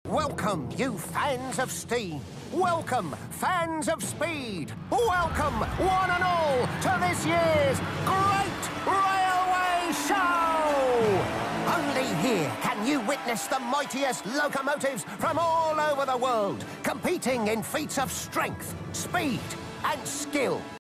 Welcome, you fans of steam. Welcome, fans of speed. Welcome, one and all, to this year's Great Railway Show! Only here can you witness the mightiest locomotives from all over the world, competing in feats of strength, speed, and skill.